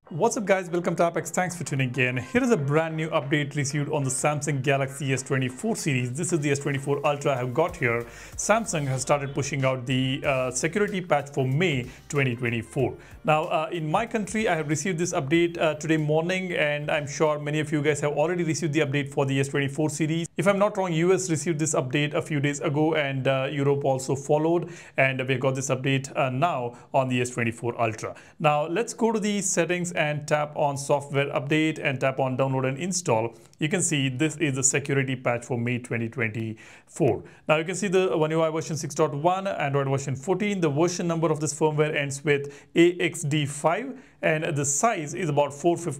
What's up guys, welcome to Apex, thanks for tuning in. Here is a brand new update received on the Samsung Galaxy S24 series. This is the S24 Ultra I have got here. Samsung has started pushing out the security patch for May 2024. Now in my country I have received this update today morning, and I'm sure many of you guys have already received the update for the S24 series. If I'm not wrong, US received this update a few days ago, and Europe also followed, and we got this update now on the S24 Ultra. Now let's go to the settings and tap on software update and tap on download and install. You can see this is the security patch for May 2024. Now you can see the One UI version 6.1, Android version 14. The version number of this firmware ends with AXD5, and the size is about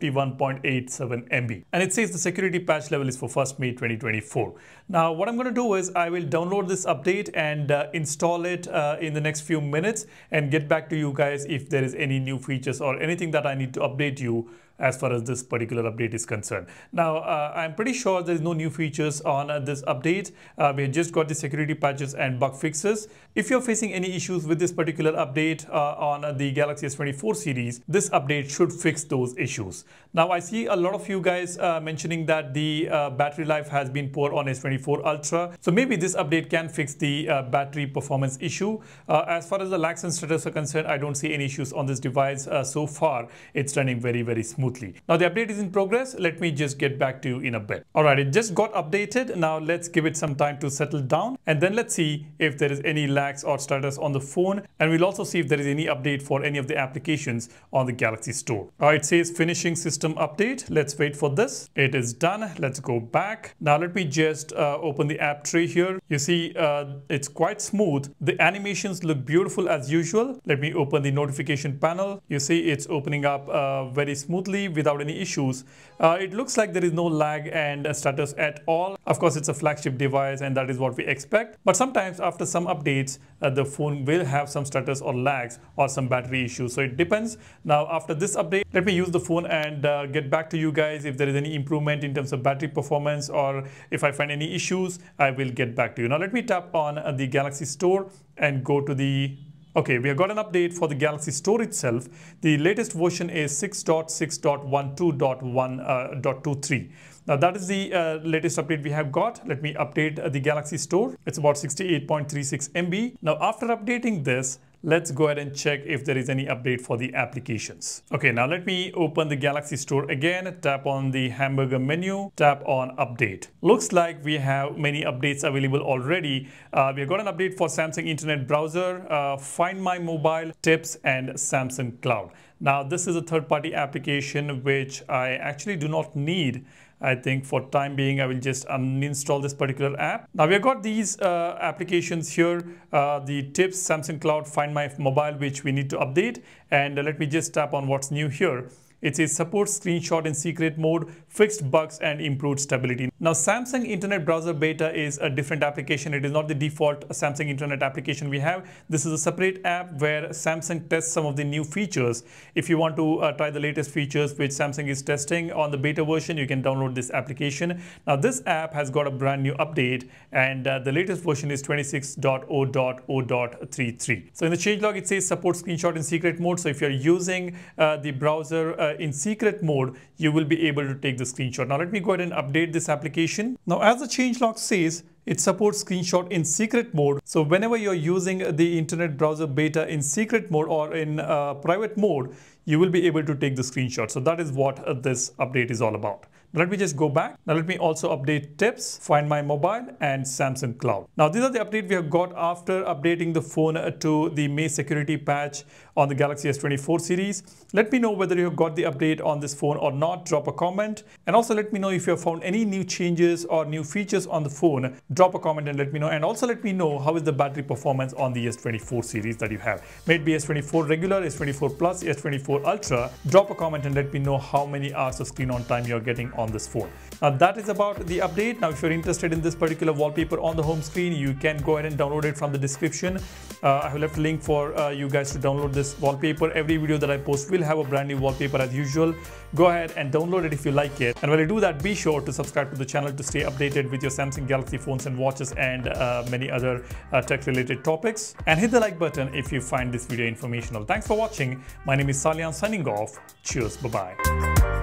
451.87 MB. And it says the security patch level is for 1st May 2024. Now what I'm going to do is I will download this update and install it in the next few minutes and get back to you guys if there is any new features or anything that I need to update you as far as this particular update is concerned. Now, I'm pretty sure there is no new features on this update. We just got the security patches and bug fixes. If you're facing any issues with this particular update on the Galaxy S24 series, this update should fix those issues. Now, I see a lot of you guys mentioning that the battery life has been poor on S24 Ultra. So maybe this update can fix the battery performance issue. As far as the lags and stutters are concerned, I don't see any issues on this device so far. It's running very, very smoothly. Now the update is in progress. Let me just get back to you in a bit. Alright, it just got updated. Now let's give it some time to settle down, and then let's see if there is any lags or stutters on the phone, and we'll also see if there is any update for any of the applications on the Galaxy Store. It says finishing system update. Let's wait for this. It is done. Let's go back. Now let me just open the app tray here. You see it's quite smooth. The animations look beautiful as usual. Let me open the notification panel. You see it's opening up very smoothly without any issues. It looks like there is no lag and stutters at all. Of course, it's a flagship device and that is what we expect. But sometimes after some updates, the phone will have some stutters or lags or some battery issues. So it depends. Now after this update, let me use the phone and get back to you guys if there is any improvement in terms of battery performance, or if I find any issues, I will get back to you. Now let me tap on the Galaxy Store and go to the Okay, we have got an update for the Galaxy Store itself. The latest version is 6.6.12.1.23. Now that is the latest update we have got. Let me update the Galaxy Store. It's about 68.36 MB. Now after updating this, let's go ahead and check if there is any update for the applications. Okay, now let me open the Galaxy Store again, tap on the hamburger menu, tap on update. Looks like we have many updates available already. We have got an update for Samsung Internet Browser, Find My Mobile, Tips, and Samsung Cloud. Now this is a third-party application which I actually do not need. I think for time being, I will just uninstall this particular app. Now we have got these applications here, the Tips, Samsung Cloud, Find My Mobile, which we need to update. And let me just tap on what's new here. It says support screenshot in secret mode, fixed bugs and improved stability. Now Samsung Internet Browser Beta is a different application. It is not the default Samsung Internet application we have. This is a separate app where Samsung tests some of the new features. If you want to try the latest features which Samsung is testing on the beta version, you can download this application. Now this app has got a brand new update, and the latest version is 26.0.0.33. So in the changelog it says support screenshot in secret mode. So if you're using the browser in secret mode, you will be able to take the screenshot. Now let me go ahead and update this application. Now as the changelog says, it supports screenshot in secret mode. So whenever you're using the Internet Browser Beta in secret mode or in private mode, you will be able to take the screenshot. So that is what this update is all about. Now let me just go back. Now let me also update Tips, Find My Mobile, and Samsung Cloud. Now these are the updates we have got after updating the phone to the May security patch on the Galaxy S24 series. Let me know whether you have got the update on this phone or not. Drop a comment, and also let me know if you have found any new changes or new features on the phone. Drop a comment and let me know, and also let me know how is the battery performance on the S24 series that you have. May it be S24 regular, S24 Plus, S24 Ultra. Drop a comment and let me know how many hours of screen on time you're getting on this phone. Now that is about the update. Now if you're interested in this particular wallpaper on the home screen, you can go ahead and download it from the description. I have left a link for you guys to download this videos wallpaper. Every video that I post will have a brand new wallpaper as usual. Go ahead and download it if you like it. And while you do that, be sure to subscribe to the channel to stay updated with your Samsung Galaxy phones and watches and many other tech related topics. And hit the like button if you find this video informational. Thanks for watching. My name is Salyan signing off. Cheers. Bye-bye.